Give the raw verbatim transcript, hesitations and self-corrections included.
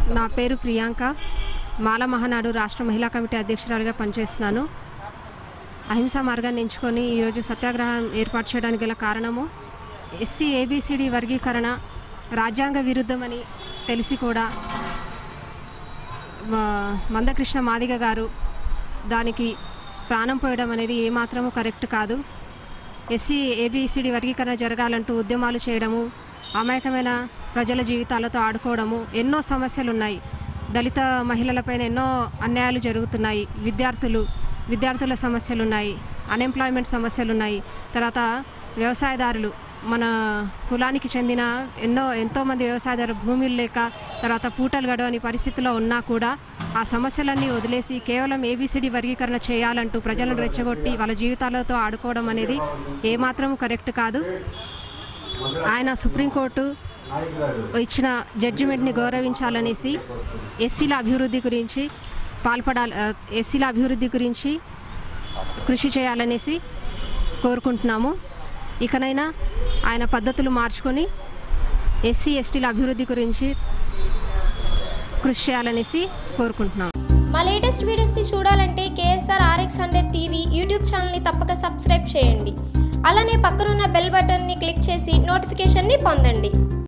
నా పేరు ప్రియాంక. మాల మహానాడు రాష్ట్ర మహిళా కమిటీ అధ్యక్షురాలిగా పనిచేస్తున్నాను. అహింసా మార్గాన్ని ఎంచుకొని ఈరోజు సత్యాగ్రహం ఏర్పాటు చేయడానికి గల కారణము ఎస్సీ ఏబిసిడి వర్గీకరణ రాజ్యాంగ విరుద్ధమని తెలిసి కూడా మందకృష్ణ మాదిగ గారు దానికి ప్రాణం పోయడం అనేది ఏమాత్రము కరెక్ట్ కాదు. ఎస్సీ ఏబిసిడి వర్గీకరణ జరగాలంటూ ఉద్యమాలు చేయడము, అమాయకమైన ప్రజల జీవితాలతో ఆడుకోవడము, ఎన్నో సమస్యలు ఉన్నాయి. దళిత మహిళలపైన ఎన్నో అన్యాయాలు జరుగుతున్నాయి. విద్యార్థులు విద్యార్థుల సమస్యలు ఉన్నాయి, అన్ఎంప్లాయ్మెంట్ సమస్యలు ఉన్నాయి. తర్వాత వ్యవసాయదారులు, మన కులానికి చెందిన ఎన్నో ఎంతోమంది వ్యవసాయదారులు భూములు లేక తర్వాత పూటలు గడవని పరిస్థితిలో ఉన్నా కూడా ఆ సమస్యలన్నీ వదిలేసి కేవలం ఏబిసిడి వర్గీకరణ చేయాలంటూ ప్రజలను రెచ్చగొట్టి వాళ్ళ జీవితాలతో ఆడుకోవడం అనేది ఏమాత్రం కరెక్ట్ కాదు. ఆయన సుప్రీంకోర్టు ఇచ్చిన జడ్జిమెంట్ని గౌరవించాలనేసి ఎస్సీల అభివృద్ధి గురించి పాల్పడాలి ఎస్సీల అభివృద్ధి గురించి కృషి చేయాలనేసి కోరుకుంటున్నాము. ఇకనైనా ఆయన పద్ధతులు మార్చుకొని ఎస్సీ ఎస్టీల అభివృద్ధి గురించి కృషి చేయాలనేసి కోరుకుంటున్నాము. మా లేటెస్ట్ వీడియోస్ని చూడాలంటే KSR RX hundred TV YouTube ఛానల్ని తప్పక సబ్స్క్రైబ్ చేయండి. అలానే పక్కనున్న బెల్ బటన్ని క్లిక్ చేసి నోటిఫికేషన్ని పొందండి.